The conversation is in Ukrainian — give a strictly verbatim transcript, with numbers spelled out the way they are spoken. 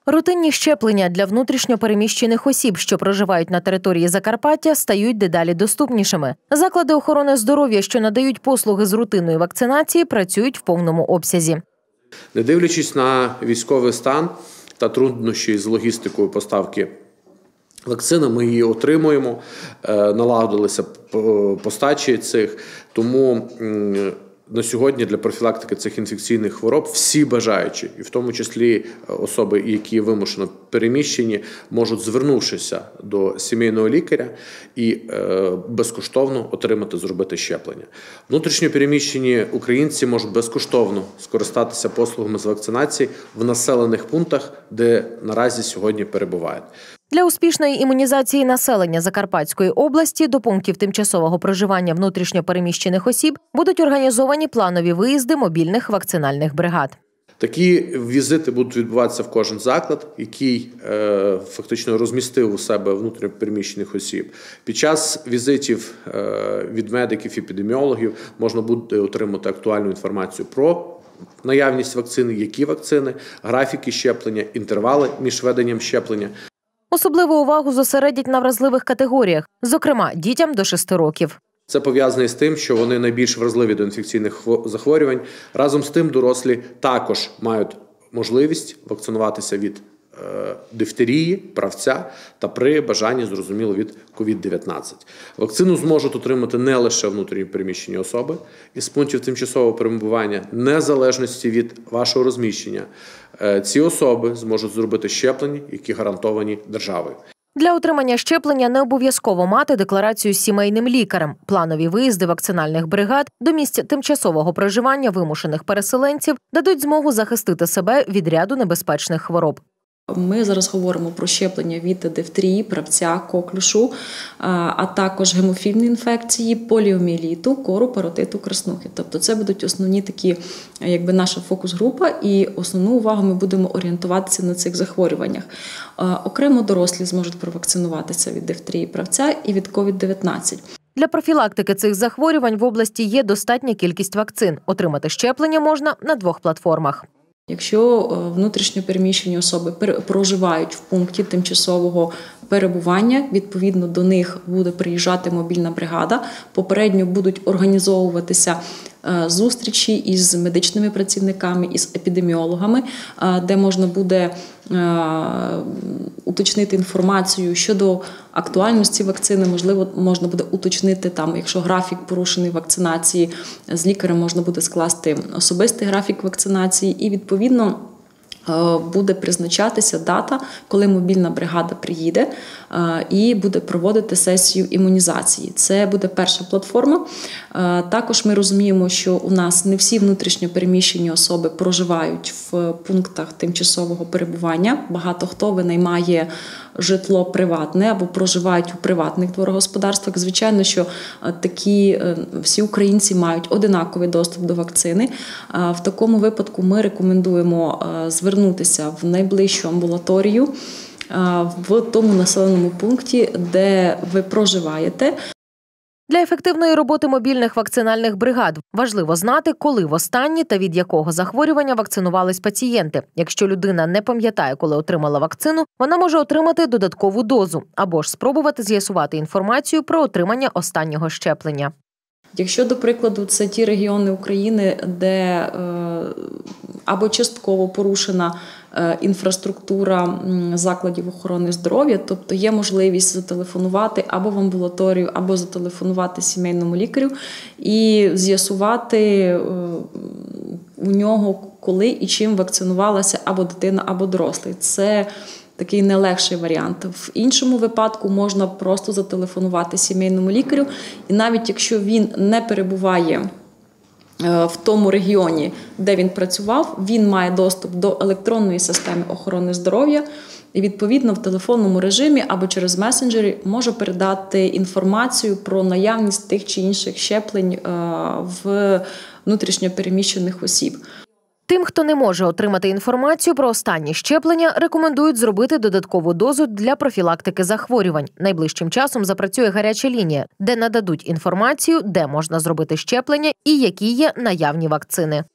Рутинні щеплення для внутрішньо переміщених осіб, що проживають на території Закарпаття, стають дедалі доступнішими. Заклади охорони здоров'я, що надають послуги з рутинної вакцинації, працюють в повному обсязі. Не дивлячись на військовий стан та труднощі з логістикою поставки вакцини, ми її отримуємо, налагодилися постачі цих, тому на сьогодні для профілактики цих інфекційних хвороб всі бажаючі, і в тому числі особи, які вимушено переміщені, можуть, звернувшися до сімейного лікаря, і е, безкоштовно отримати, зробити щеплення. Внутрішньо переміщені українці можуть безкоштовно скористатися послугами з вакцинації в населених пунктах, де наразі сьогодні перебувають. Для успішної імунізації населення Закарпатської області до пунктів тимчасового проживання внутрішньо переміщених осіб будуть організовані планові виїзди мобільних вакцинальних бригад. Такі візити будуть відбуватися в кожен заклад, який е, фактично розмістив у себе внутрішньо переміщених осіб. Під час візитів е, від медиків, епідеміологів можна буде отримати актуальну інформацію про наявність вакцини, які вакцини, графіки щеплення, інтервали між введенням щеплення. Особливу увагу зосередять на вразливих категоріях, зокрема дітям до шести років. Це пов'язане з тим, що вони найбільш вразливі до інфекційних захворювань. Разом з тим дорослі також мають можливість вакцинуватися від е, дифтерії, правця та при бажанні, зрозуміло, від ковід дев'ятнадцять. Вакцину зможуть отримати не лише внутрішньо переміщені особи із пунктів тимчасового перебування, незалежності від вашого розміщення. Е, ці особи зможуть зробити щеплення, які гарантовані державою. Для отримання щеплення не обов'язково мати декларацію з сімейним лікарем. Планові виїзди вакцинальних бригад до місць тимчасового проживання вимушених переселенців дадуть змогу захистити себе від ряду небезпечних хвороб. Ми зараз говоримо про щеплення від дифтерії, правця, коклюшу, а також гемофільної інфекції, поліомієліту, кору, паротиту, краснухи. Тобто це будуть основні такі, якби наша фокус-група, і основну увагу ми будемо орієнтуватися на цих захворюваннях. Окремо дорослі зможуть провакцинуватися від дифтерії, правця і від ковід дев'ятнадцять. Для профілактики цих захворювань в області є достатня кількість вакцин. Отримати щеплення можна на двох платформах. Якщо внутрішньо переміщені особи проживають в пункті тимчасового перебування, відповідно до них буде приїжджати мобільна бригада, попередньо будуть організовуватися зустрічі із медичними працівниками, із епідеміологами, де можна буде уточнити інформацію щодо актуальності вакцини, можливо, можна буде уточнити там, якщо графік порушений вакцинації, з лікарем можна буде скласти особистий графік вакцинації і, відповідно, буде призначатися дата, коли мобільна бригада приїде і буде проводити сесію імунізації. Це буде перша платформа. Також ми розуміємо, що у нас не всі внутрішньо переміщені особи проживають в пунктах тимчасового перебування. Багато хто винаймає житло приватне або проживають у приватних дворогосподарствах. Звичайно, що такі всі українці мають одинаковий доступ до вакцини. В такому випадку ми рекомендуємо звернутися в найближчу амбулаторію в тому населеному пункті, де ви проживаєте. Для ефективної роботи мобільних вакцинальних бригад важливо знати, коли востаннє та від якого захворювання вакцинувались пацієнти. Якщо людина не пам'ятає, коли отримала вакцину, вона може отримати додаткову дозу або ж спробувати з'ясувати інформацію про отримання останнього щеплення. Якщо, до прикладу, це ті регіони України, де е, або частково порушена е, інфраструктура закладів охорони здоров'я, тобто є можливість зателефонувати або в амбулаторію, або зателефонувати сімейному лікарю і з'ясувати е, у нього, коли і чим вакцинувалася або дитина, або дорослий. Це такий не легший варіант. В іншому випадку можна просто зателефонувати сімейному лікарю, і навіть якщо він не перебуває в тому регіоні, де він працював, він має доступ до електронної системи охорони здоров'я і, відповідно, в телефонному режимі або через месенджері може передати інформацію про наявність тих чи інших щеплень в внутрішньо переміщених осіб. Тим, хто не може отримати інформацію про останні щеплення, рекомендують зробити додаткову дозу для профілактики захворювань. Найближчим часом запрацює гаряча лінія, де нададуть інформацію, де можна зробити щеплення і які є наявні вакцини.